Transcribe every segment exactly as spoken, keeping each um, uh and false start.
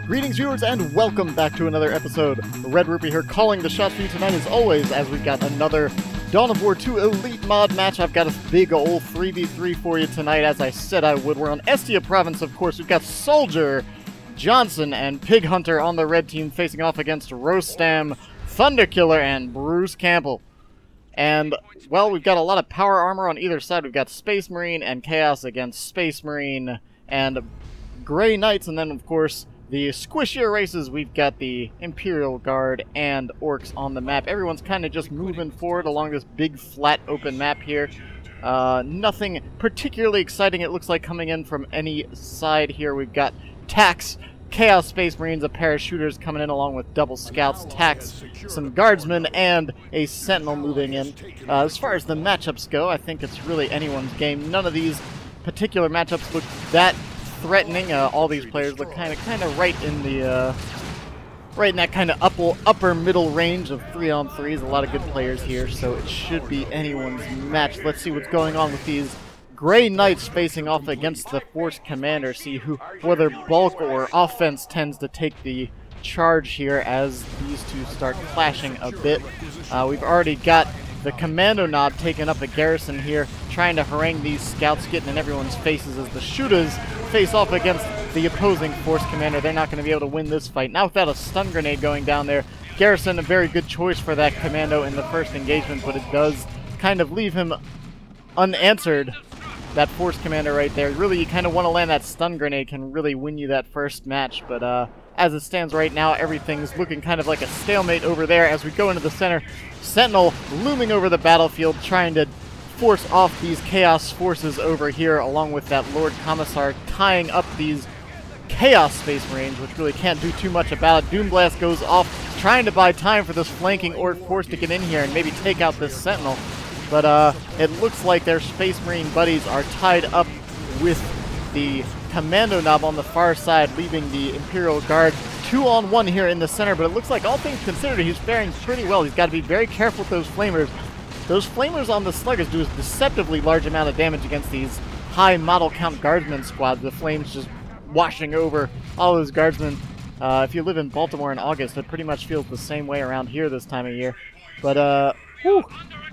Greetings, viewers, and welcome back to another episode. Red-Rupee here, calling the shots for you tonight as always, as we've got another Dawn of War two Elite Mod match. I've got a big old three v three for you tonight, as I said I would. We're on Estia Province, of course. We've got Soldier, Johnson, and PigHunter on the red team, facing off against Rostam, ThunderKiller, and BruceCampbell. And, well, we've got a lot of power armor on either side. We've got Space Marine and Chaos against Space Marine and Grey Knights, and then, of course, the squishier races, we've got the Imperial Guard and Orcs on the map. Everyone's kind of just moving forward along this big, flat, open map here. Uh, nothing particularly exciting, it looks like, coming in from any side here. We've got Tax, Chaos Space Marines, a pair of shooters coming in along with double scouts, Tax, some guardsmen, and a sentinel moving in. Uh, as far as the matchups go, I think it's really anyone's game. None of these particular matchups look that threatening. Uh, all these players look kind of kind of right in the uh, right in that kind of upper upper middle range of three on threes. A lot of good players here, so it should be anyone's match. Let's see what's going on with these Grey Knights facing off against the Force Commander. See who whether bulk or offense tends to take the charge here as these two start clashing a bit. Uh, we've already got the Commando Knob taking up a garrison here, trying to harangue these scouts, getting in everyone's faces as the shooters face off against the opposing Force Commander. They're not going to be able to win this fight. Now without a stun grenade going down there, Garrison, a very good choice for that Commando in the first engagement, but it does kind of leave him unanswered. That Force Commander right there. Really, you kind of want to land that stun grenade, can really win you that first match, but uh, as it stands right now, everything's looking kind of like a stalemate over there as we go into the center. Sentinel looming over the battlefield, trying to force off these Chaos forces over here, along with that Lord Commissar tying up these Chaos Space Marines, which really can't do too much about it. Doom Blast goes off, trying to buy time for this flanking Orc force to get in here and maybe take out this Sentinel. But uh, it looks like their Space Marine buddies are tied up with the Commando Knob on the far side, leaving the Imperial Guard two on one here in the center. But it looks like, all things considered, he's faring pretty well. He's got to be very careful with those Flamers. Those Flamers on the Sluggers do a deceptively large amount of damage against these high model count Guardsmen squads. The flames just washing over all those Guardsmen. Uh, if you live in Baltimore in August, it pretty much feels the same way around here this time of year. But, uh, whew.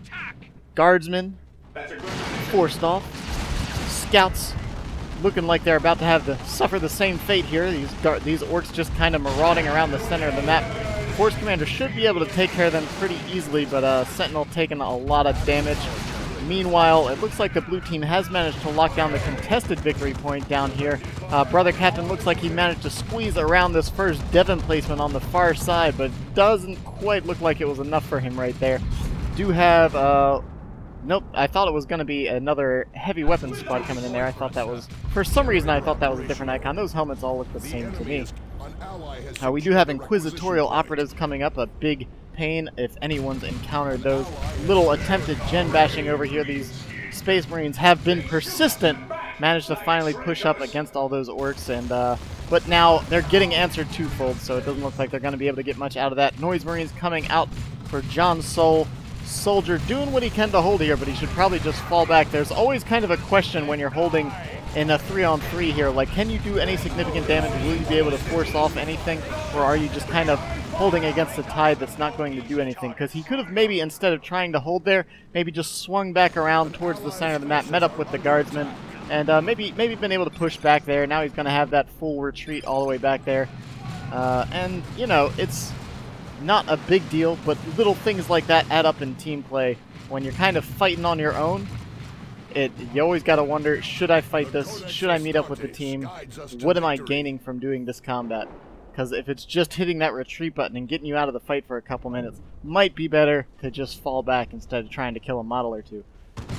Guardsmen forced off. Scouts looking like they're about to have to suffer the same fate here. These these Orcs just kind of marauding around the center of the map. Force Commander should be able to take care of them pretty easily, but uh, Sentinel taking a lot of damage. Meanwhile, it looks like the blue team has managed to lock down the contested victory point down here. Uh, Brother Captain looks like he managed to squeeze around this first Devon placement on the far side, but it doesn't quite look like it was enough for him right there. Do have... Uh, Nope, I thought it was going to be another heavy weapons squad coming in there. I thought that was, for some reason I thought that was a different icon. Those helmets all look the same to me. Uh, we do have Inquisitorial Operatives coming up, a big pain if anyone's encountered those. Little attempted gen bashing over here. These Space Marines have been persistent, managed to finally push up against all those Orcs, and uh, but now they're getting answered twofold, so it doesn't look like they're going to be able to get much out of that. Noise Marines coming out for John Soul. Soldier doing what he can to hold here, but he should probably just fall back. There's always kind of a question when you're holding in a three on three here, like, can you do any significant damage? Will you be able to force off anything? Or are you just kind of holding against a tide that's not going to do anything? Because he could have maybe, instead of trying to hold there, maybe just swung back around towards the center of the map, met up with the Guardsmen, and uh, maybe maybe been able to push back there. Now he's going to have that full retreat all the way back there. Uh, and, you know, it's not a big deal, but little things like that add up in team play. When you're kind of fighting on your own, it you always got to wonder, should I fight this? Should I meet up with the team? What am I gaining from doing this combat? Because if it's just hitting that retreat button and getting you out of the fight for a couple minutes, might be better to just fall back instead of trying to kill a model or two.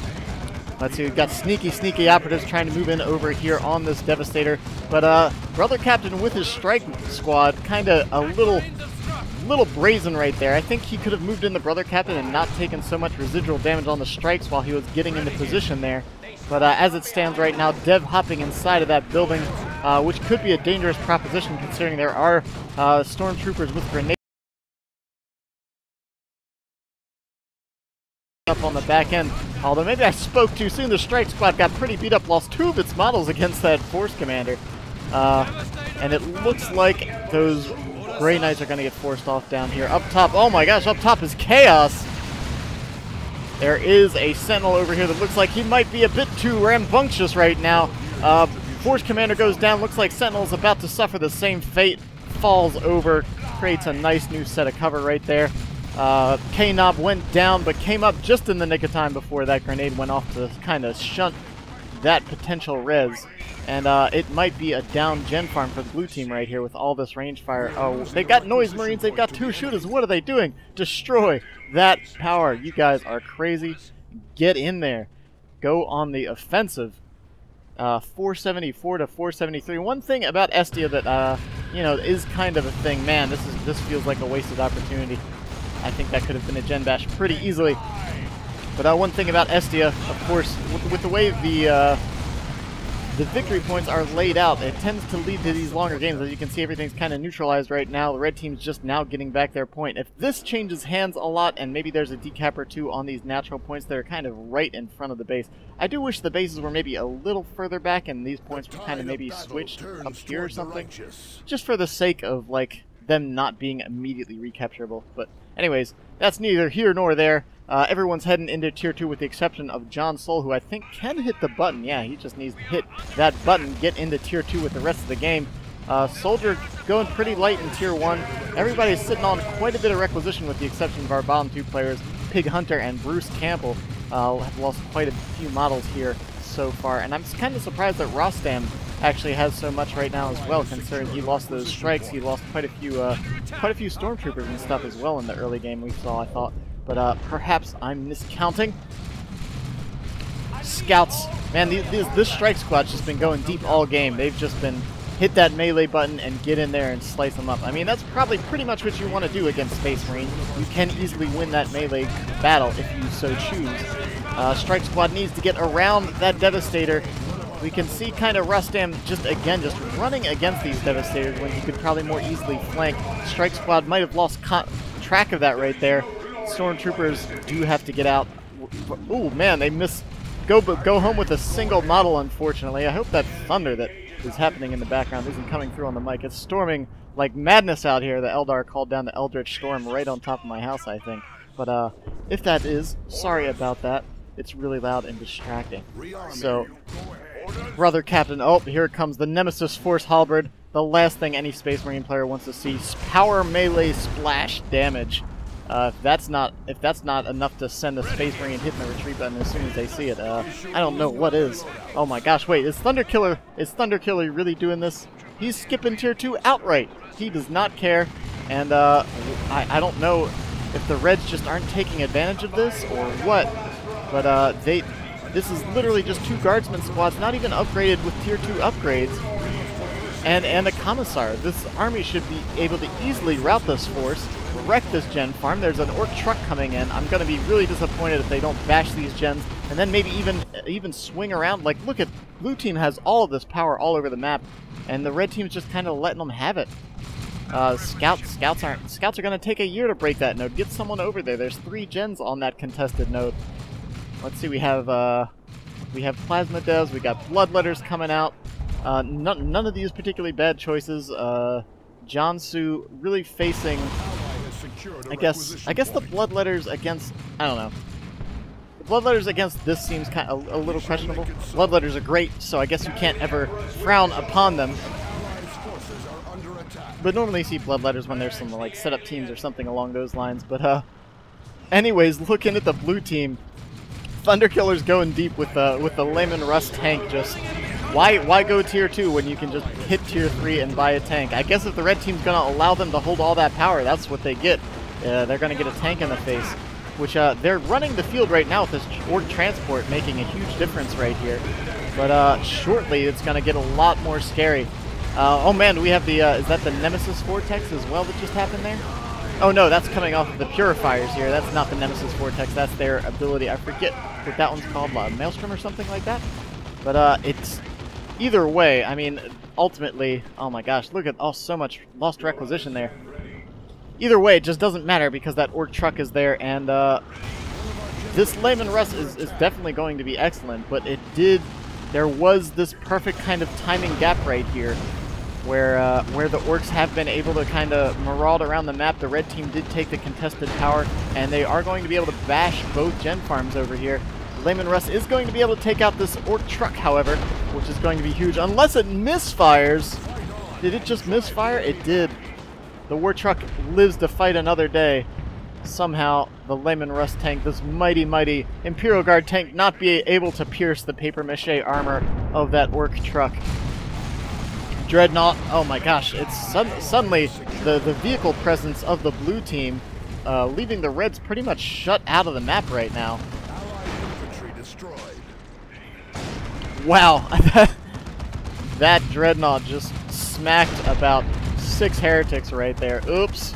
Let's see, we've got sneaky, sneaky operatives trying to move in over here on this Devastator. But uh, Brother Captain with his strike squad, kind of a little... little brazen right there. I think he could have moved in the Brother Captain and not taken so much residual damage on the strikes while he was getting into position there. But uh, as it stands right now, Dev hopping inside of that building, uh, which could be a dangerous proposition considering there are uh, stormtroopers with grenades up on the back end. Although maybe I spoke too soon. The strike squad got pretty beat up, lost two of its models against that Force Commander. Uh, and it looks like those Grey Knights are going to get forced off down here. Up top, oh my gosh, up top is Chaos. There is a Sentinel over here that looks like he might be a bit too rambunctious right now. Uh, Force Commander goes down. Looks like Sentinel's about to suffer the same fate. Falls over. Creates a nice new set of cover right there. Uh, K-Nob went down, but came up just in the nick of time before that grenade went off to kind of shunt that potential res. And uh, it might be a down gen farm for the blue team right here with all this range fire. Oh, they've got Noise Marines. They've got two shooters. What are they doing? Destroy that power. You guys are crazy. Get in there. Go on the offensive. Uh, four seventy-four to four seventy-three. One thing about Estia that, uh, you know, is kind of a thing. Man, this is this feels like a wasted opportunity. I think that could have been a gen bash pretty easily. But uh, one thing about Estia, of course, with, with the way the uh, the victory points are laid out, it tends to lead to these longer games. As you can see, everything's kind of neutralized right now. The red team's just now getting back their point. If this changes hands a lot, and maybe there's a decap or two on these natural points that are kind of right in front of the base. I do wish the bases were maybe a little further back, and these points were kind of maybe switched up here or something. Just for the sake of, like, them not being immediately recapturable. But anyways, that's neither here nor there. Uh, everyone's heading into Tier two with the exception of John Soul, who I think can hit the button. Yeah, he just needs to hit that button, get into Tier two with the rest of the game. Uh, Soldier going pretty light in Tier one. Everybody's sitting on quite a bit of requisition with the exception of our bottom two players, PigHunter and BruceCampbell. Uh, have lost quite a few models here so far, and I'm kind of surprised that Rostam actually has so much right now as well, considering he lost those strikes. He lost quite a few, uh, quite a few stormtroopers and stuff as well in the early game we saw, I thought. But uh, perhaps I'm miscounting. Scouts, man, these, these, this strike squad's just been going deep all game. They've just been hit that melee button and get in there and slice them up. I mean, that's probably pretty much what you want to do against Space Marine. You can easily win that melee battle if you so choose. Uh, strike squad needs to get around that Devastator. We can see kind of Rostam just, again, just running against these Devastators when he could probably more easily flank. Strike squad might have lost track of that right there. Stormtroopers do have to get out. Ooh, man, they miss. Go, go home with a single model, unfortunately. I hope that thunder that is happening in the background isn't coming through on the mic. It's storming like madness out here. The Eldar called down the Eldritch Storm right on top of my house, I think. But uh, if that is, sorry about that. It's really loud and distracting. So, brother Captain, oh, here comes the Nemesis Force Halberd. The last thing any Space Marine player wants to see. Power melee splash damage. Uh, if that's not if that's not enough to send a Space Marine hitting the retreat button as soon as they see it, uh, I don't know what is. Oh my gosh! Wait, is ThunderKiller is ThunderKiller really doing this? He's skipping Tier two outright. He does not care, and uh, I I don't know if the Reds just aren't taking advantage of this or what. But uh, they this is literally just two Guardsman squads, not even upgraded with Tier two upgrades, and and a Commissar. This army should be able to easily route this force. Wreck this gen farm. There's an orc truck coming in. I'm going to be really disappointed if they don't bash these gens and then maybe even even swing around. Like, look at blue team has all of this power all over the map, and the red team's just kind of letting them have it. Uh, scouts, scouts aren't. Scouts are going to take a year to break that node. Get someone over there. There's three gens on that contested node. Let's see. We have uh, we have plasma devs. We got bloodletters coming out. Uh, none, none of these particularly bad choices. Uh, Jansu really facing. I guess I guess the bloodletters against I don't know. The bloodletters against this seems kind of a, a little questionable. Bloodletters are great, so I guess you can't ever frown upon them. But normally you see bloodletters when there's some like setup teams or something along those lines. But uh, anyways, looking at the blue team, ThunderKiller's going deep with the with the Layman Rust tank. Just why why go Tier two when you can just hit Tier three and buy a tank? I guess if the red team's gonna allow them to hold all that power, that's what they get. Uh, they're gonna get a tank in the face, which uh, they're running the field right now with this orc transport, making a huge difference right here. But uh, shortly, it's gonna get a lot more scary. Uh, oh man, do we have the uh, is that the Nemesis Vortex as well that just happened there? Oh no, that's coming off of the Purifiers here. That's not the Nemesis Vortex. That's their ability. I forget what that one's called, uh, Maelstrom or something like that. But uh, it's either way. I mean, ultimately, oh my gosh, look at oh so much lost requisition there. Either way, it just doesn't matter because that orc truck is there, and uh, this Layman Rust is, is definitely going to be excellent. But it did there was this perfect kind of timing gap right here, where uh, where the Orcs have been able to kind of maraud around the map. The red team did take the contested tower, and they are going to be able to bash both gen farms over here. Layman Russ is going to be able to take out this Orc truck, however, which is going to be huge, unless it misfires. Did it just misfire? It did. The war truck lives to fight another day. Somehow, the Layman Russ tank, this mighty, mighty Imperial Guard tank, not be able to pierce the papier-mâché armor of that Orc truck. Dreadnought, oh my gosh, it's sud suddenly the, the vehicle presence of the blue team, uh, leaving the Reds pretty much shut out of the map right now. Wow, that Dreadnought just smacked about six heretics right there. Oops.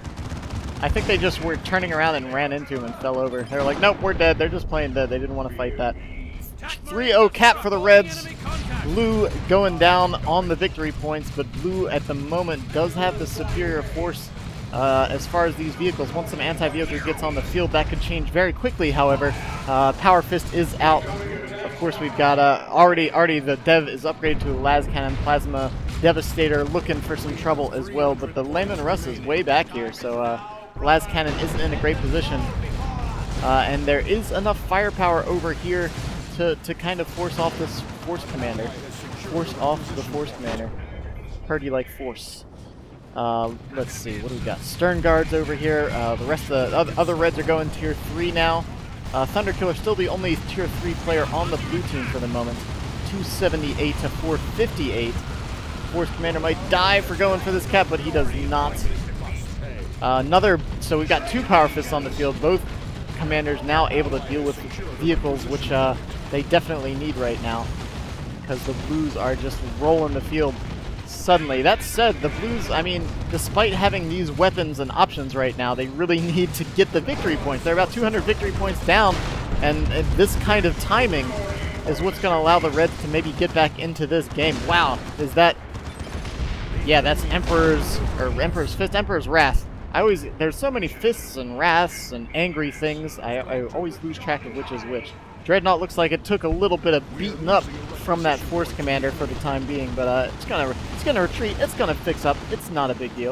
I think they just were turning around and ran into him and fell over. They were like, nope, we're dead. They're just playing dead. They didn't want to fight that. three oh cap for the Reds. Blue going down on the victory points, but Blue at the moment does have the superior force uh, as far as these vehicles. Once some anti-vehicle gets on the field, that could change very quickly, however. Uh, Power Fist is out. Of course, we've got uh, already, already the Dev is upgraded to a Las Cannon, Plasma Devastator looking for some trouble as well, but the Layman Russ is way back here, so uh, Las Cannon isn't in a great position. Uh, and there is enough firepower over here to, to kind of force off this Force Commander. Force off the Force Commander. Heard you like Force. Uh, let's see, what do we got? Stern Guards over here. Uh, the rest of the other, other Reds are going tier three now. Uh, ThunderKiller still the only tier three player on the blue team for the moment. two seventy-eight to four fifty-eight. Force Commander might die for going for this cap, but he does not. Uh, another, so we've got two Power Fists on the field. Both commanders now able to deal with vehicles, which uh, they definitely need right now, because the Blues are just rolling the field suddenly. That said, the Blues, I mean, despite having these weapons and options right now, they really need to get the victory points. They're about two hundred victory points down, and, and this kind of timing is what's going to allow the Reds to maybe get back into this game. Wow, is that... Yeah, that's Emperor's, or Emperor's Fist, Emperor's Wrath. I always, there's so many fists and wraths and angry things, I, I always lose track of which is which. Dreadnought looks like it took a little bit of beating up from that Force Commander for the time being, but uh, it's gonna, it's gonna retreat, it's gonna fix up, it's not a big deal.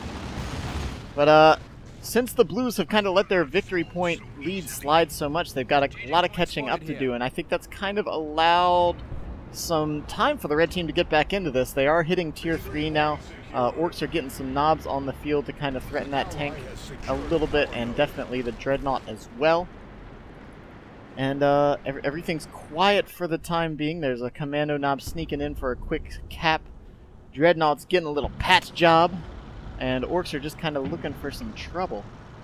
But uh, since the Blues have kind of let their victory point lead slide so much, they've got a lot of catching up to do, and I think that's kind of allowed some time for the red team to get back into this. They are hitting tier three now. Uh, Orcs are getting some knobs on the field to kind of threaten that tank a little bit, and definitely the Dreadnought as well. And uh, ev everything's quiet for the time being. There's a commando knob sneaking in for a quick cap. Dreadnought's getting a little patch job, and Orcs are just kind of looking for some trouble.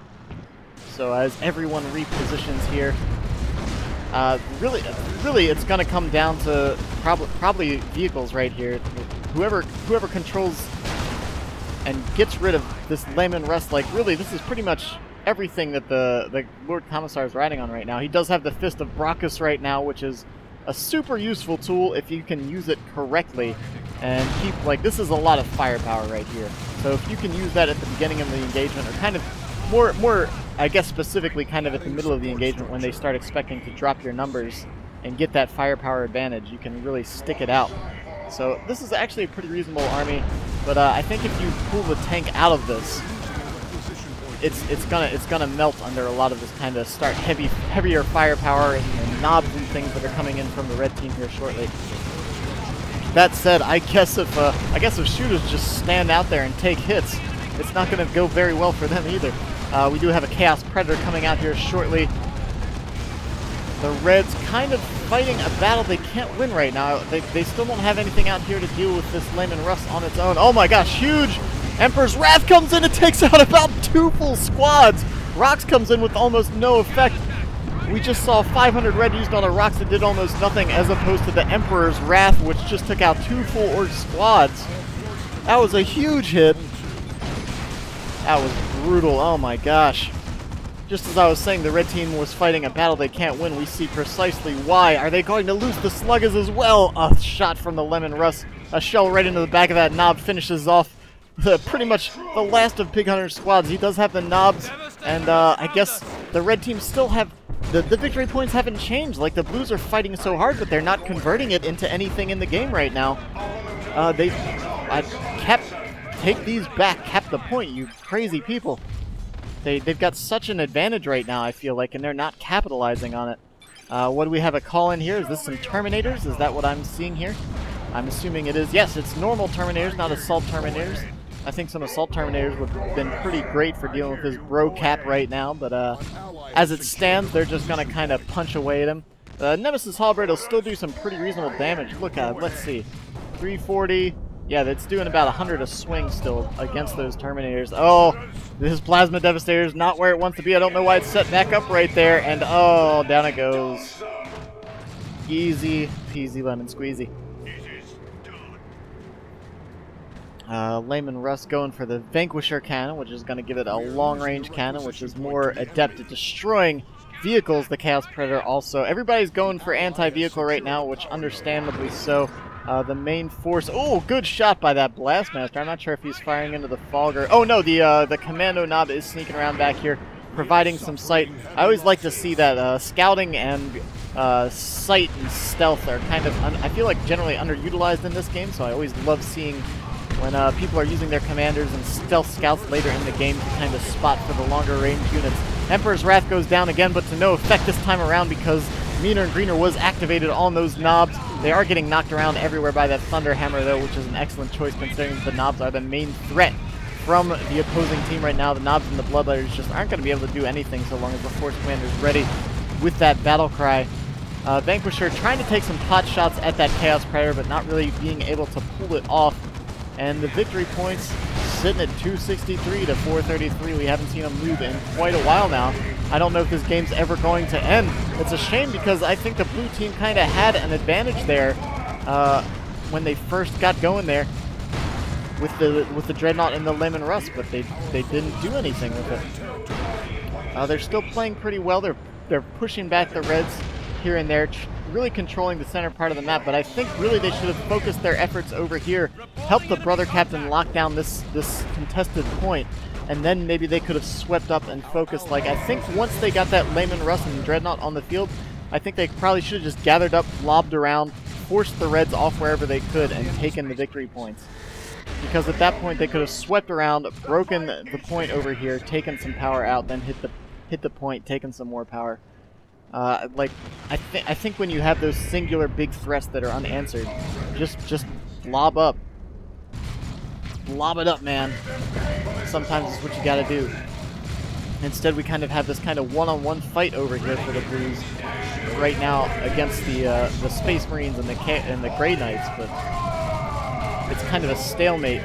So as everyone repositions here, uh, really, really, it's going to come down to prob probably vehicles right here. Whoever, whoever controls and gets rid of this Layman Russ, like really, this is pretty much everything that the, the Lord Commissar is riding on right now. He does have the Fist of Brachus right now, which is a super useful tool if you can use it correctly. And keep, like, this is a lot of firepower right here. So if you can use that at the beginning of the engagement, or kind of more, more, I guess specifically kind of at the middle of the engagement when they start expecting to drop your numbers and get that firepower advantage, you can really stick it out. So this is actually a pretty reasonable army, but uh, I think if you pull the tank out of this, it's it's gonna it's gonna melt under a lot of this kind of start heavy heavier firepower and, and knobs and things that are coming in from the red team here shortly. That said, I guess if uh, I guess if shooters just stand out there and take hits, it's not gonna go very well for them either. Uh, we do have a Chaos Predator coming out here shortly. The Reds kind of fighting a battle they can't win right now. They, they still don't have anything out here to deal with this Layman Russ on its own. Oh my gosh, huge! Emperor's Wrath comes in and takes out about two full squads. Rocks comes in with almost no effect. We just saw five hundred red used on a Rocks that did almost nothing, as opposed to the Emperor's Wrath, which just took out two full Orc squads. That was a huge hit. That was brutal, oh my gosh. Just as I was saying, the red team was fighting a battle they can't win, we see precisely why. Are they going to lose the Sluggers as well? A shot from the Layman Russ. A shell right into the back of that knob finishes off the, pretty much the last of PigHunter's squads. He does have the knobs, and uh, I guess the red team still have, the, the victory points haven't changed. Like, the blues are fighting so hard, but they're not converting it into anything in the game right now. Uh, they uh, kept, take these back, kept the point, you crazy people. They, they've got such an advantage right now, I feel like, and they're not capitalizing on it. Uh, what do we have a call in here? Is this some Terminators? Is that what I'm seeing here? I'm assuming it is. Yes, it's normal Terminators, not Assault Terminators. I think some Assault Terminators would have been pretty great for dealing with his bro cap right now, but uh, as it stands, they're just going to kind of punch away at him. Uh, Nemesis Halberd will still do some pretty reasonable damage. Look at it. Let's see. three forty. Yeah, that's doing about one hundred a swing still against those Terminators. Oh, this Plasma Devastator is not where it wants to be. I don't know why it's set back up right there. And oh, down it goes. Easy peasy lemon squeezy. Uh, Layman Russ going for the Vanquisher cannon, which is going to give it a long-range cannon, which is more adept at destroying vehicles. The Chaos Predator also. Everybody's going for anti-vehicle right now, which understandably so. Uh, the main force. Oh, good shot by that Blastmaster. I'm not sure if he's firing into the Fogger. Oh no, the uh, the Commando Knob is sneaking around back here, providing some sight. I always like to see that uh, scouting and uh, sight and stealth are kind of, un I feel like, generally underutilized in this game. So I always love seeing when uh, people are using their commanders and stealth scouts later in the game to kind of spot for the longer range units. Emperor's Wrath goes down again, but to no effect this time around because Meaner and Greener was activated on those knobs. They are getting knocked around everywhere by that Thunder Hammer, though, which is an excellent choice considering the knobs are the main threat from the opposing team right now. The knobs and the Bloodletters just aren't going to be able to do anything so long as the Force Commander is ready with that battle cry. Uh, Vanquisher trying to take some pot shots at that Chaos Predator, but not really being able to pull it off. And the victory points sitting at two sixty-three to four thirty-three. We haven't seen them move in quite a while now. I don't know if this game's ever going to end. It's a shame because I think the blue team kind of had an advantage there uh, when they first got going there with the with the Dreadnought and the Layman Russ, but they they didn't do anything with it. Uh, they're still playing pretty well. They're they're pushing back the Reds here and there, really controlling the center part of the map, but I think really they should have focused their efforts over here, helped the Brother Captain lock down this, this contested point, and then maybe they could have swept up and focused. Like, I think once they got that Layman Russ and Dreadnought on the field, I think they probably should have just gathered up, lobbed around, forced the Reds off wherever they could, and taken the victory points. Because at that point they could have swept around, broken the point over here, taken some power out, then hit the, hit the point, taken some more power. Uh, like, I, th I think when you have those singular big threats that are unanswered, just just lob up. Lob it up, man. Sometimes it's what you gotta do. Instead, we kind of have this kind of one-on-one fight over here for the Blues right now against the uh, the Space Marines and the Ca and the Grey Knights, but it's kind of a stalemate.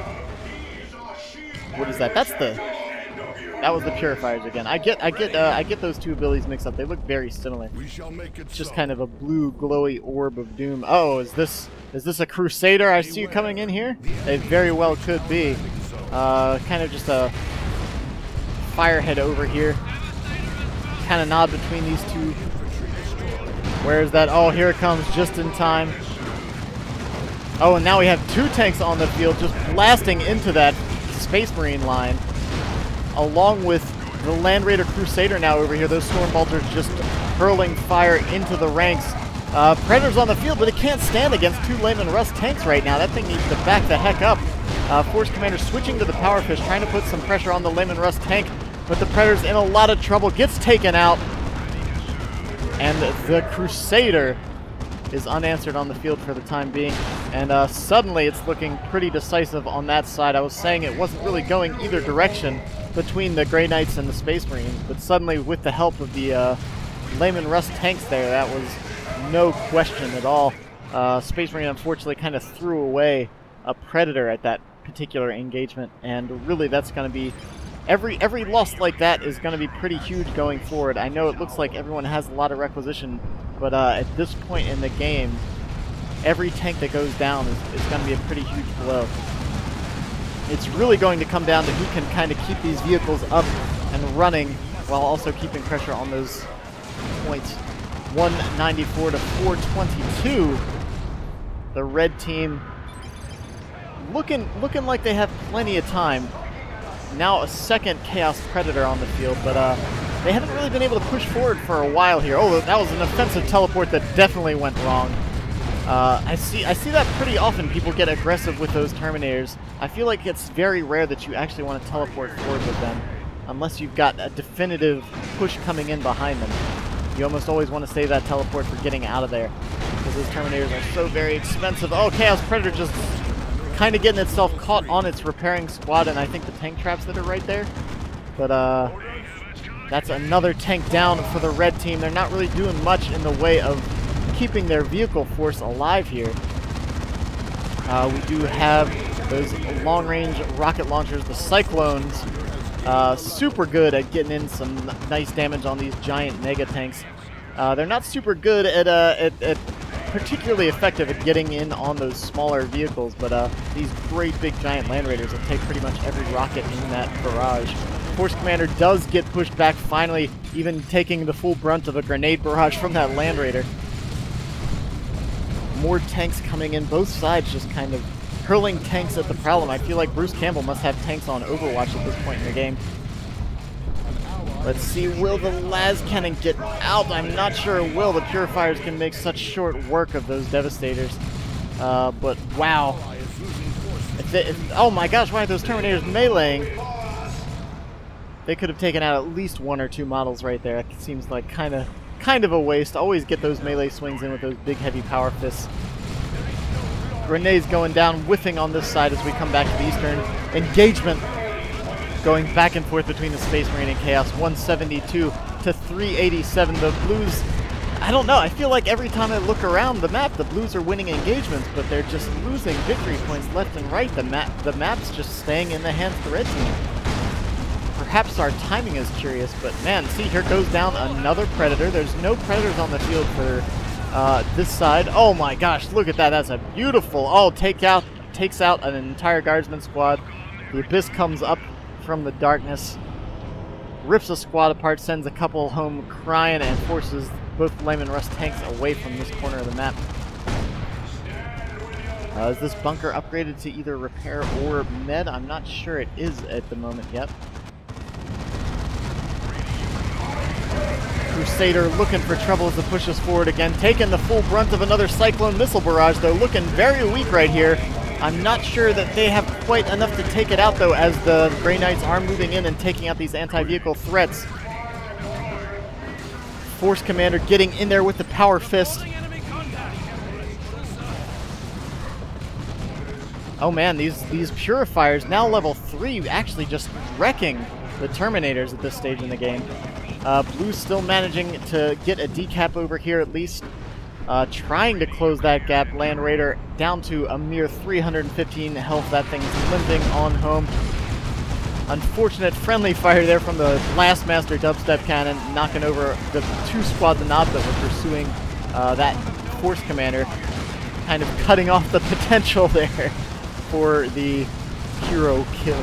What is that? That's the... That was the Purifiers again. I get, I get, uh, I get those two abilities mixed up. They look very similar. It's just kind of a blue, glowy orb of doom. Oh, is this, is this a Crusader? I see you coming in here. They very well could be. Uh, kind of just a firehead over here. Kind of nod between these two. Where is that? Oh, here it comes, just in time. Oh, and now we have two tanks on the field, just blasting into that Space Marine line. Along with the Land Raider Crusader now over here. Those Storm Bolters just hurling fire into the ranks. Uh, Predator's on the field, but it can't stand against two Layman Russ tanks right now. That thing needs to back the heck up. Uh, Force Commander switching to the Power Fish, trying to put some pressure on the Layman Russ tank, but the Predator's in a lot of trouble. Gets taken out. And the Crusader is unanswered on the field for the time being. And uh, suddenly it's looking pretty decisive on that side. I was saying it wasn't really going either direction between the Grey Knights and the Space Marines, but suddenly with the help of the uh, Layman Russ tanks there, that was no question at all. Uh, Space Marine unfortunately kind of threw away a Predator at that particular engagement, and really that's going to be, every every loss like that is going to be pretty huge going forward. I know it looks like everyone has a lot of requisition, but uh, at this point in the game, every tank that goes down is, is going to be a pretty huge blow. It's really going to come down to who can kind of keep these vehicles up and running while also keeping pressure on those points. one ninety-four to four twenty-two. The red team looking looking like they have plenty of time. Now a second Chaos Predator on the field, but uh, they haven't really been able to push forward for a while here. Oh, that was an offensive teleport that definitely went wrong. Uh, I see I see that pretty often. People get aggressive with those Terminators. I feel like it's very rare that you actually want to teleport forward with them, unless you've got a definitive push coming in behind them. You almost always want to save that teleport for getting out of there, because those Terminators are so very expensive. Oh, Chaos Predator just kind of getting itself caught on its repairing squad, and I think the tank traps that are right there. But uh, that's another tank down for the red team. They're not really doing much in the way of keeping their vehicle force alive here. Uh, we do have those long-range rocket launchers, the Cyclones, uh, super good at getting in some nice damage on these giant mega tanks. Uh, they're not super good at, uh, at, at particularly effective at getting in on those smaller vehicles, but uh, these great big giant Land Raiders will take pretty much every rocket in that barrage. Force Commander does get pushed back, finally even taking the full brunt of a grenade barrage from that Land Raider. More tanks coming in, both sides just kind of hurling tanks at the problem. I feel like BruceCampbell must have tanks on Overwatch at this point in the game. Let's see, will the Las Cannon get out? I'm not sure it will. The Purifiers can make such short work of those Devastators. Uh, but wow. If they, if, oh my gosh, why are those Terminators meleeing? They could have taken out at least one or two models right there. It seems like kind of kind of a waste. Always get those melee swings in with those big heavy power fists. Grenades going down, whiffing on this side as we come back to the eastern. Engagement going back and forth between the Space Marine and Chaos. one seventy-two to three eighty-seven. The Blues, I don't know, I feel like every time I look around the map, the Blues are winning engagements, but they're just losing victory points left and right. The map, the map's just staying in the hands of the red team. Perhaps our timing is curious, but man, see, here goes down another Predator. There's no Predators on the field for uh, this side. Oh my gosh, look at that. That's a beautiful, oh, take out, takes out an entire Guardsman squad. The Abyss comes up from the darkness, rips a squad apart, sends a couple home crying, and forces both Lehman Russ tanks away from this corner of the map. Uh, is this bunker upgraded to either repair or med? I'm not sure it is at the moment yet. Crusader looking for trouble as it pushes forward again, taking the full brunt of another Cyclone missile barrage, though looking very weak right here. I'm not sure that they have quite enough to take it out, though, as the Grey Knights are moving in and taking out these anti-vehicle threats. Force Commander getting in there with the Power Fist. Oh man, these, these Purifiers, now level three, actually just wrecking the Terminators at this stage in the game. Uh, Blue's still managing to get a decap over here at least. Uh, trying to close that gap. Land Raider down to a mere three hundred fifteen health. That thing's limping on home. Unfortunate friendly fire there from the Blastmaster Dubstep Cannon, knocking over the two squads of knobs that were pursuing uh, that Force Commander. Kind of cutting off the potential there for the hero kill.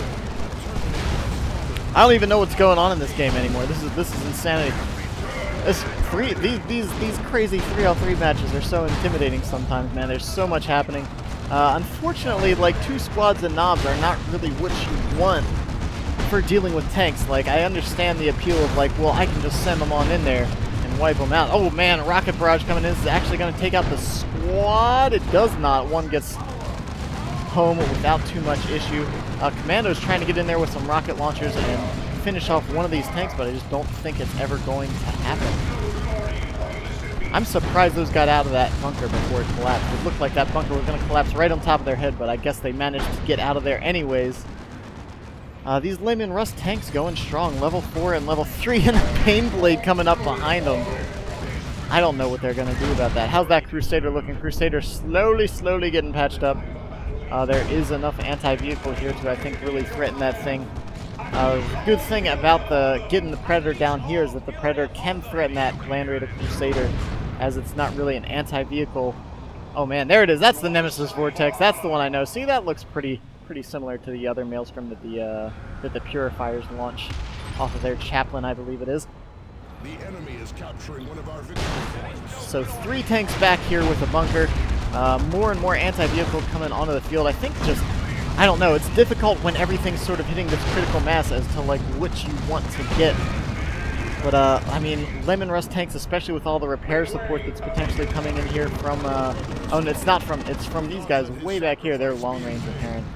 I don't even know what's going on in this game anymore. This is this is insanity. This three these these these crazy three on three matches are so intimidating sometimes, man. There's so much happening. Uh, unfortunately, like, two squads of knobs are not really what you want for dealing with tanks. Like, I understand the appeal of, like, well, I can just send them on in there and wipe them out. Oh man, a rocket barrage coming in. This is actually going to take out the squad. It does not. One gets home without too much issue. Uh, Commando's trying to get in there with some rocket launchers and finish off one of these tanks, but I just don't think it's ever going to happen. I'm surprised those got out of that bunker before it collapsed. It looked like that bunker was going to collapse right on top of their head, but I guess they managed to get out of there anyways. Uh, these Lehman Russ tanks going strong. Level four and level three, and a Pain Blade coming up behind them. I don't know what they're going to do about that. How's that Crusader looking? Crusader slowly, slowly getting patched up. Uh, there is enough anti-vehicle here to, I think, really threaten that thing. Uh, the good thing about the getting the Predator down here is that the Predator can threaten that Land Raider Crusader, as it's not really an anti-vehicle. Oh man, there it is. That's the Nemesis Vortex. That's the one I know. See, that looks pretty pretty similar to the other Maelstrom that the uh, that the Purifiers launch off of their Chaplain, I believe it is. The enemy is capturing one of our victory points. So three tanks back here with a bunker. Uh, more and more anti-vehicle coming onto the field. I think just, I don't know, it's difficult when everything's sort of hitting this critical mass as to, like, what you want to get. But, uh, I mean, Lemon Rust tanks, especially with all the repair support that's potentially coming in here from, uh, oh, and it's not from, it's from these guys way back here. They're long-range repairing.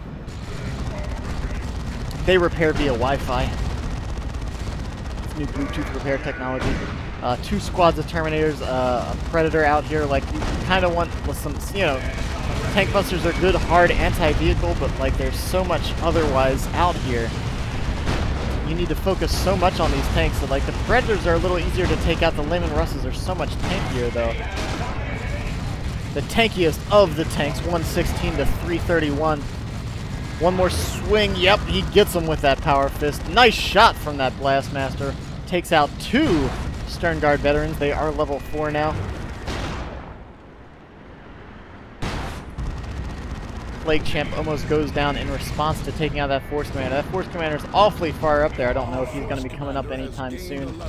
They repair via Wi-Fi. It's new Bluetooth repair technology. Uh, two squads of Terminators, uh, a Predator out here. Like, you kind of want with some, you know, tank busters are good, hard anti-vehicle, but, like, there's so much otherwise out here. You need to focus so much on these tanks that, like, the Predators are a little easier to take out. The Lemon Russes are so much tankier, though. The tankiest of the tanks, one sixteen to three thirty-one. One more swing. Yep, he gets him with that Power Fist. Nice shot from that Blastmaster. Takes out two Stern Guard veterans. They are level four now. Plague Champ almost goes down in response to taking out that Force Commander. That Force Commander is awfully far up there. I don't know if he's going to be coming up anytime soon.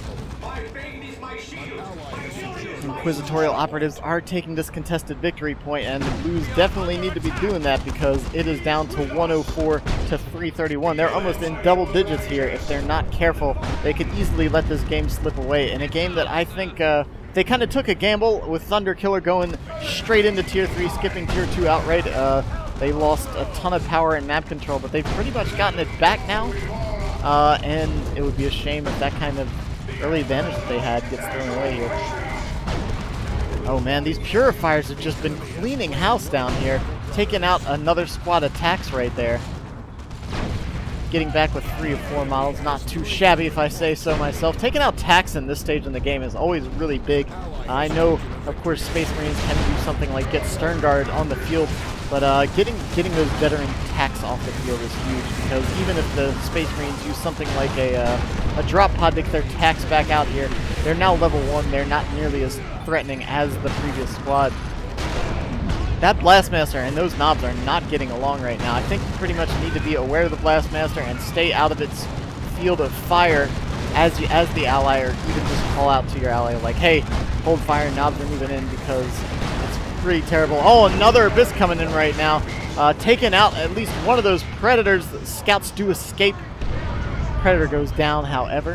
Inquisitorial Operatives are taking this contested victory point, and the Blues definitely need to be doing that because it is down to one oh four to three thirty-one. They're almost in double digits here. If they're not careful, they could easily let this game slip away. In a game that I think uh, they kind of took a gamble with ThunderKiller going straight into Tier three, skipping Tier two outright. Uh, They lost a ton of power and map control, but they've pretty much gotten it back now. Uh, and it would be a shame if that kind of early advantage that they had gets thrown away here. Oh man, these Purifiers have just been cleaning house down here. Taking out another squad of attacks right there. Getting back with three or four models. Not too shabby if I say so myself. Taking out attacks in this stage in the game is always really big. I know, of course, Space Marines can do something like get Stern Guard on the field. But uh, getting getting those veteran attacks off the field is huge, because even if the Space Marines use something like a, uh, a drop pod to get their attacks back out here, they're now level one. They're not nearly as threatening as the previous squad. That Blastmaster and those knobs are not getting along right now. I think you pretty much need to be aware of the Blastmaster and stay out of its field of fire as you, as the ally, or even just call out to your ally like, hey, hold fire, knobs are moving in, because pretty terrible. Oh, another Abyss coming in right now. Uh, taking out at least one of those Predators. The scouts do escape. Predator goes down, however.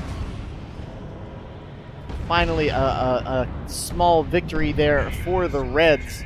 Finally, a, a, a small victory there for the Reds.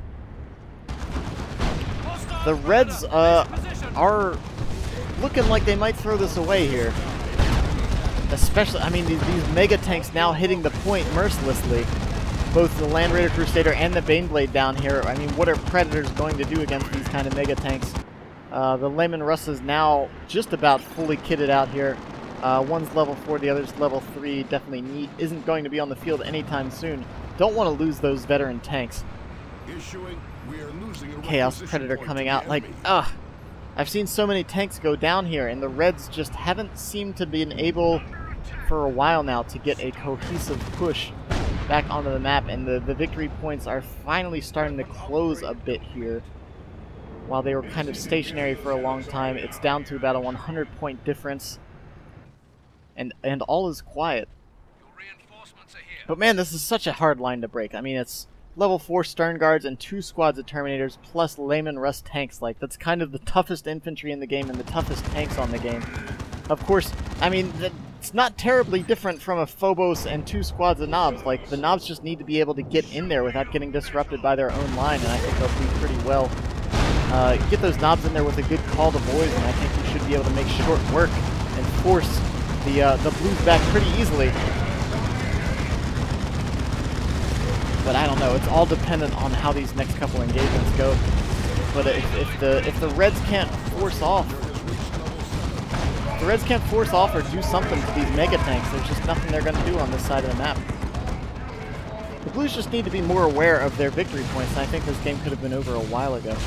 The Reds uh, are looking like they might throw this away here. Especially, I mean, these, these mega tanks now hitting the point mercilessly. Both the Land Raider Crusader and the Baneblade down here. I mean, what are Predators going to do against these kind of mega tanks? Uh, the Lemon Russ is now just about fully kitted out here. Uh, one's level four, the other's level three. Definitely need, isn't going to be on the field anytime soon. Don't want to lose those veteran tanks. Issuing, we are losing a Chaos Predator coming out like, ugh. I've seen so many tanks go down here, and the Reds just haven't seemed to be able for a while now to get a cohesive push back onto the map, and the, the victory points are finally starting to close a bit here. While they were kind of stationary for a long time, it's down to about a one hundred point difference, and and all is quiet. But man, this is such a hard line to break. I mean, it's level four Stern Guards and two squads of Terminators plus Lemon Rust tanks. Like, that's kind of the toughest infantry in the game and the toughest tanks on the game. Of course, I mean, it's not terribly different from a Phobos and two squads of Knobs. Like, the Knobs just need to be able to get in there without getting disrupted by their own line, and I think they'll do pretty well. Uh, get those Knobs in there with a good call to boys, and I think you should be able to make short work and force the, uh, the Blues back pretty easily. But I don't know, it's all dependent on how these next couple engagements go. But if, if the if the Reds can't force off, if the Reds can't force off or do something to these mega tanks, there's just nothing they're going to do on this side of the map. The Blues just need to be more aware of their victory points, and I think this game could have been over a while ago.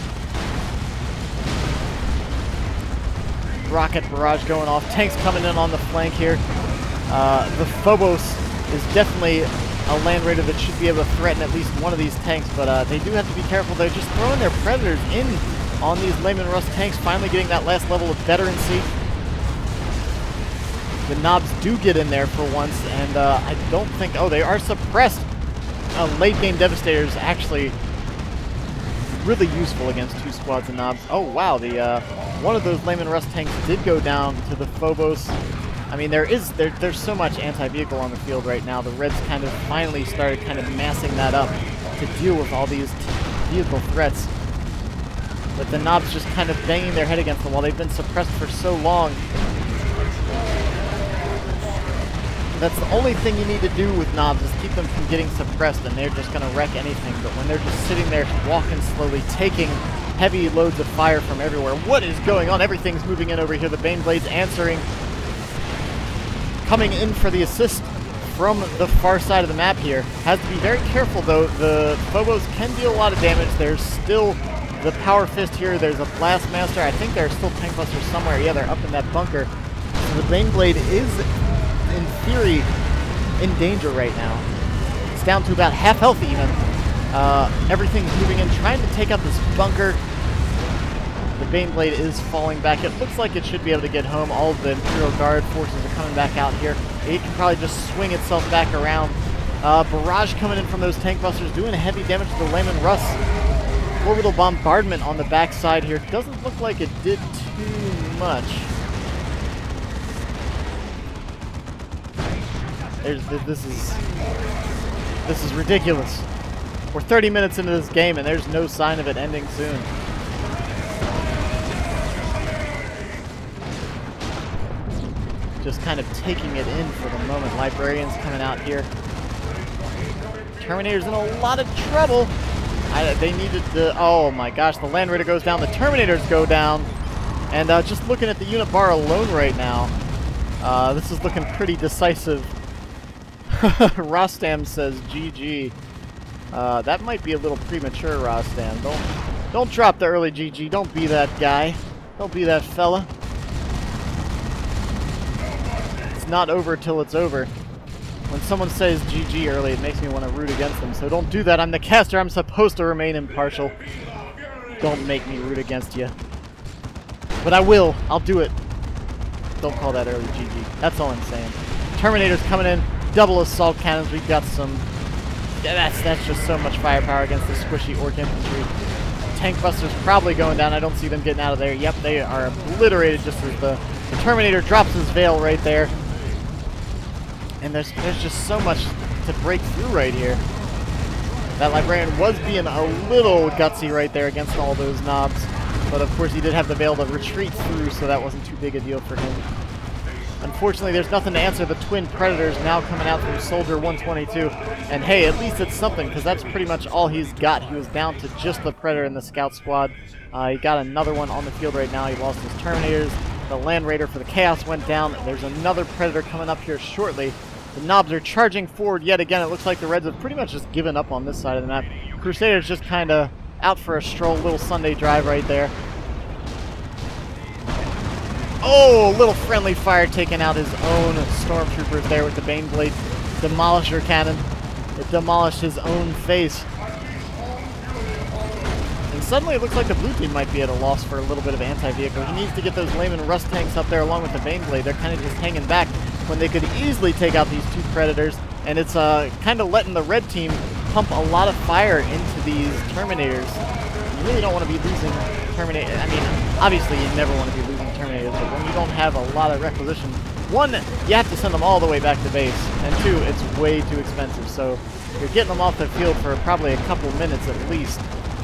Rocket barrage going off, tanks coming in on the flank here. Uh, the Phobos is definitely a Land Raider that should be able to threaten at least one of these tanks, but uh, they do have to be careful. They're just throwing their Predators in on these Lemon Rust tanks, finally getting that last level of veterancy. The Knobs do get in there for once, and uh, I don't think... Oh, they are suppressed. Uh, late-game Devastators actually really useful against two squads of Knobs. Oh, wow, the uh, one of those Lemon Rust tanks did go down to the Phobos. I mean, there is there, there's so much anti-vehicle on the field right now. The Reds kind of finally started kind of massing that up to deal with all these vehicle threats. But the Knobs just kind of banging their head against them while they've been suppressed for so long. That's the only thing you need to do with Knobs is keep them from getting suppressed, and they're just going to wreck anything. But when they're just sitting there walking slowly, taking heavy loads of fire from everywhere, what is going on? Everything's moving in over here. The Baneblade's answering. Coming in for the assist from the far side of the map here. Has to be very careful, though. The Phobos can deal a lot of damage. There's still the Power Fist here. There's a Blast Master. I think there's still Tank Busters somewhere. Yeah, they're up in that bunker. So the Baneblade is, in theory, in danger right now. It's down to about half health even. Uh, everything's moving in, trying to take out this bunker. The Baneblade is falling back. It looks like it should be able to get home. All of the Imperial Guard forces are coming back out here. It can probably just swing itself back around. Uh, barrage coming in from those Tank Busters, doing heavy damage to the Lehman Russ. Orbital bombardment on the backside here. Doesn't look like it did too much. There's, this is this is ridiculous. We're thirty minutes into this game and there's no sign of it ending soon. Just kind of taking it in for the moment. Librarians coming out here. Terminator's in a lot of trouble. I, they needed to... Oh my gosh, the Land Raider goes down. The Terminators go down. And uh, just looking at the unit bar alone right now, uh, this is looking pretty decisive. Rostam says G G. Uh, that might be a little premature, Rostam. Don't, don't drop the early G G. Don't be that guy. Don't be that fella. Not over till it's over. When someone says G G early, it makes me want to root against them. So don't do that. I'm the caster. I'm supposed to remain impartial. Don't make me root against you. But I will. I'll do it. Don't call that early G G. That's all I'm saying. Terminator's coming in. Double assault cannons. We've got some... That's, that's just so much firepower against the squishy Orc infantry. Tank Busters probably going down. I don't see them getting out of there. Yep, they are obliterated just as the, the Terminator drops his veil right there. And there's, there's just so much to break through right here. That Librarian was being a little gutsy right there against all those Knobs. But of course he did have the veil to retreat through, so that wasn't too big a deal for him. Unfortunately, there's nothing to answer the Twin Predators now coming out from Soldier one twenty-two. And hey, at least it's something, because that's pretty much all he's got. He was down to just the Predator in the Scout Squad. Uh, he got another one on the field right now. He lost his Terminators. The Land Raider for the Chaos went down. There's another Predator coming up here shortly. The Knobs are charging forward yet again. It looks like the Reds have pretty much just given up on this side of the map. Crusader's just kind of out for a stroll, little Sunday drive right there. Oh, a little friendly fire taking out his own Stormtroopers there with the Baneblade Demolisher Cannon. It demolished his own face. And suddenly it looks like the blue team might be at a loss for a little bit of anti-vehicle. He needs to get those Lehman Russ tanks up there along with the Baneblade. They're kind of just hanging back when they could easily take out these two Predators. And it's uh, kind of letting the red team pump a lot of fire into these Terminators. You really don't want to be losing Terminator. I mean, obviously you never want to be losing Terminators, but when you don't have a lot of requisition, one, you have to send them all the way back to base, and two, it's way too expensive. So you're getting them off the field for probably a couple minutes at least.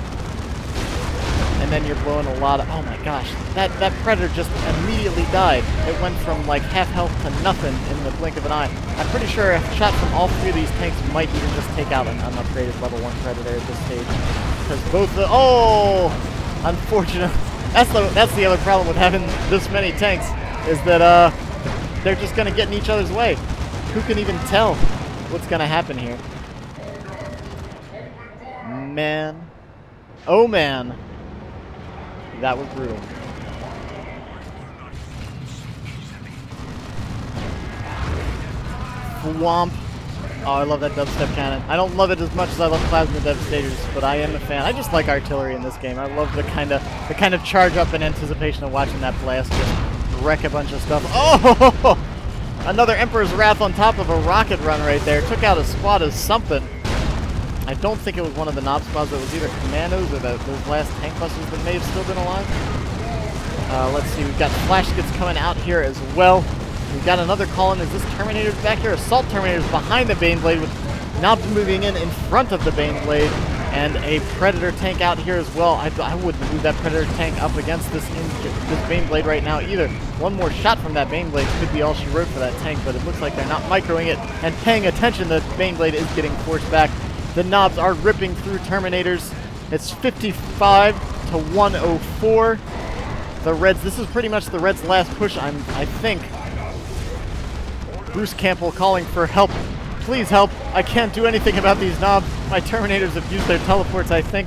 And then you're blowing a lot of... Oh my gosh, that, that Predator just immediately died. It went from like half health to nothing in the blink of an eye. I'm pretty sure a shot from all three of these tanks might even just take out an unupgraded level one Predator at this stage. Because both the... Oh! Unfortunate. That's the, that's the other problem with having this many tanks, is that uh, they're just going to get in each other's way. Who can even tell what's going to happen here? Man. Oh man. That was brutal. Whomp. Oh, I love that dubstep cannon. I don't love it as much as I love Plasma Devastators, but I am a fan. I just like artillery in this game. I love the kind of the kind of charge up in anticipation of watching that blast just wreck a bunch of stuff. Oh! Another Emperor's Wrath on top of a rocket run right there. Took out a squad of something. I don't think it was one of the Knob squads. It was either Commandos or the, those last Tank Busters that may have still been alive. Uh, let's see. We've got Flash Skits coming out here as well. We've got another call-in. Is this Terminator's back here? Assault Terminator's behind the Baneblade with knobs moving in in front of the Baneblade. And a Predator tank out here as well. I, I wouldn't move that Predator tank up against this, in, this Baneblade right now either. One more shot from that Baneblade could be all she wrote for that tank, but it looks like they're not microing it and paying attention. The Baneblade is getting forced back. The knobs are ripping through Terminators. It's fifty-five to one oh four. The Reds, this is pretty much the Reds' last push, I'm, I think. BruceCampbell calling for help. Please help. I can't do anything about these knobs. My Terminators have used their teleports, I think.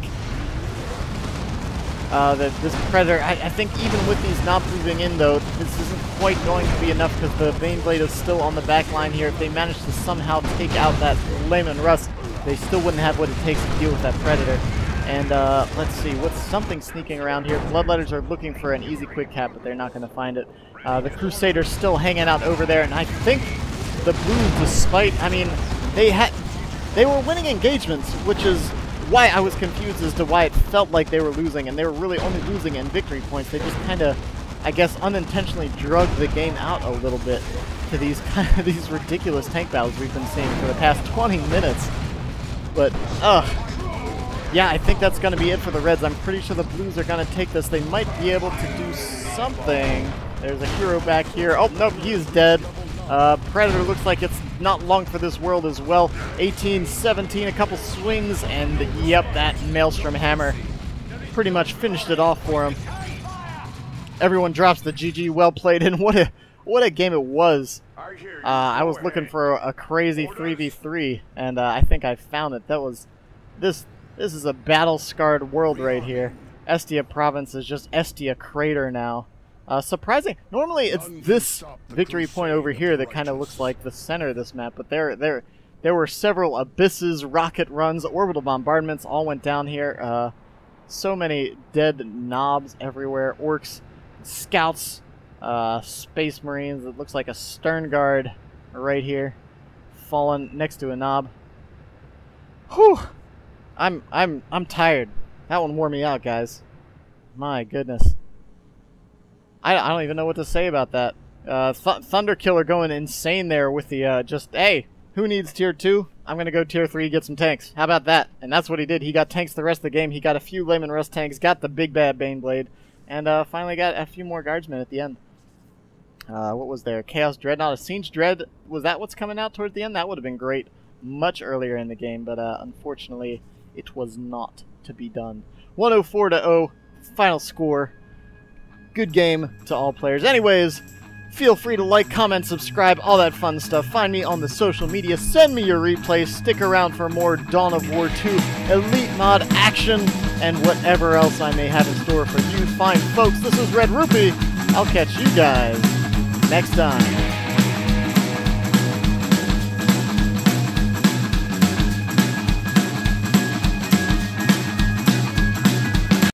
Uh, the, this Predator, I, I think even with these knobs moving in, though, this isn't quite going to be enough because the Baneblade is still on the back line here. If they manage to somehow take out that Lehman Russ, they still wouldn't have what it takes to deal with that Predator. And uh, let's see, what's something sneaking around here? Bloodletters are looking for an easy quick cap, but they're not going to find it. Uh, the Crusader's still hanging out over there, and I think the Blues, despite, I mean, they had, they were winning engagements, which is why I was confused as to why it felt like they were losing, and they were really only losing in victory points. They just kind of, I guess, unintentionally drugged the game out a little bit to these kind of these ridiculous tank battles we've been seeing for the past twenty minutes. But, ugh. Yeah, I think that's going to be it for the Reds. I'm pretty sure the Blues are going to take this. They might be able to do something. There's a hero back here. Oh, nope, he is dead. Uh, Predator looks like it's not long for this world as well. eighteen seventeen, a couple swings, and yep, that Maelstrom Hammer pretty much finished it off for him. Everyone drops the G G. Well played, and what a what a game it was. Uh, I was looking for a, a crazy three v three, and uh, I think I found it. That was this. This is a battle-scarred world right here. Estia Province is just Estia Crater now. Uh, surprising. Normally, it's this victory point over here that kind of looks like the center of this map, but there, there, there were several abysses, rocket runs, orbital bombardments all went down here. Uh, so many dead knobs everywhere. Orcs, scouts, uh, space marines. It looks like a stern guard right here, fallen next to a knob. Whew. I'm, I'm, I'm tired. That one wore me out, guys. My goodness. I, I don't even know what to say about that. Uh, th ThunderKiller going insane there with the, uh, just, hey, who needs tier two? I'm going to go tier three, get some tanks. How about that? And that's what he did. He got tanks the rest of the game. He got a few Lehman Russ tanks, got the big bad Baneblade, and uh, finally got a few more guardsmen at the end. Uh, what was there? Chaos Dreadnought, a Siege Dread. Was that what's coming out towards the end? That would have been great much earlier in the game, but uh, unfortunately, it was not to be done. one oh four to oh, final score. Good game to all players. Anyways, feel free to like, comment, subscribe, all that fun stuff. Find me on the social media. Send me your replays. Stick around for more Dawn of War two Elite Mod action and whatever else I may have in store for you fine folks. This is Red Rupee. I'll catch you guys next time.